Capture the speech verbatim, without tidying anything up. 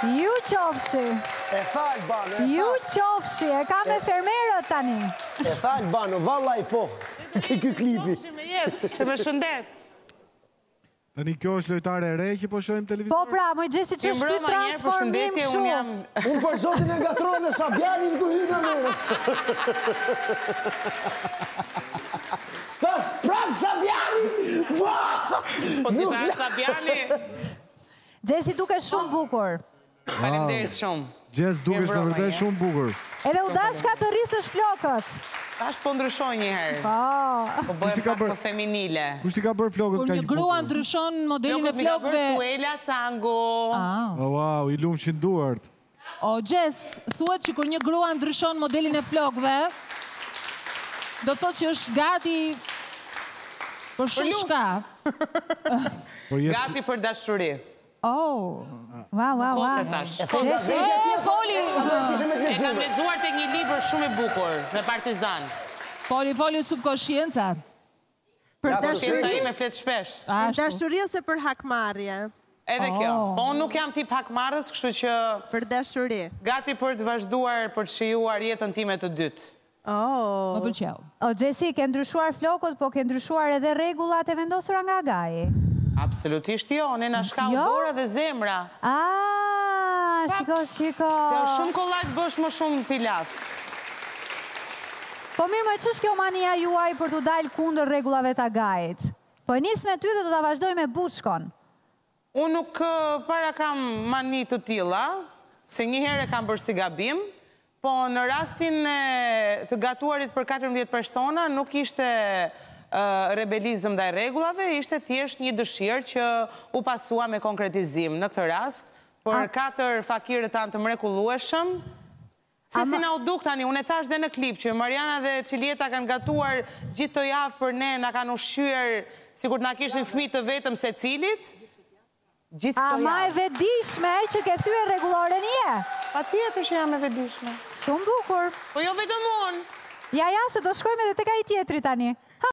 Ju qofshi. E tha Albano, e tha. Ju qofshi, e ka me fermerët tani. E tha Albano, vallaj po, ke ky klipi. Me jetë, të më shëndet. Tani kjo është lojtare e re që po shohim televizor? Po pra, më gjesi që është ky transformim shumë. Unë për zotin e ngatroj me Sabjanin ku hyna mërë. Tës prap Sabjani! Po të sa Sabjani... Gjesi duke shumë bukur. Faleminderit shumë. Gjes dukesh me vërtet shumë bukur. Edhe u dashka të rrisësh flokët. Tash po ndryshoj një herë. Po. Po bëhem pak më feminile. Kush ti ka bërë flokët Kur kaq një bukur? grua ndryshon modelin e Flokët mi ka bërë flokëve... Suela Tango. Oh, wow, i lumshin duart. O, Gjes, thuhet që kur një grua ndryshon modelin e flokëve, do të thotë që është gati për shumë shka. Gati për dashuri. Oh, wow, wow, wow. E thash. E foli! E kam lexuar tek një libër shumë i bukur, me Partizan. Foli, foli subkonscienca. Për Konscienca ime flet shpesh. Për dashuri ose për hakmarrje? Edhe kjo. Po unë nuk jam tip hakmarrës, kështu që... Për dashuri. Gati për të vazhduar, për të shijuar jetën time të dytë. Oh. Më pëlqeu. O, Gjesi, ke ndryshuar flokët, po ke ndryshuar edhe rregullat e vendosura nga Gaji. Absolutisht jo, ne na shkau dora dhe zemra. Ah, shiko, shiko. Se është shumë kollaj të bësh më shumë pilaf. Po mirë, më ç'është kjo mania juaj për të dalë kundër rregullave të Gajit? Po nis me ty dhe do ta vazhdoj me Buçkon. Unë nuk para kam mani të tilla, se një herë kam bërë si gabim, po në rastin e të gatuarit për katërmbëdhjetë persona nuk ishte rebelizëm ndaj rregullave, ishte thjesht një dëshirë që u pasua me konkretizim. Në këtë rast, për katër fakirët tanë të mrekullueshëm, si si na u duk tani, unë e thash dhe në klip që Mariana dhe Çilieta kanë gatuar gjithë të javë për ne, na kanë ushqyer sikur na kishin fëmijë të vetëm secilit. Gjithë të javë. A ma e vedishme që ke thyer rregulloren je? Patjetër që jam e vedishme. Shumë bukur. Po jo vetëm unë. Ja, ja, se do shkojmë edhe tek ai tjetri tani.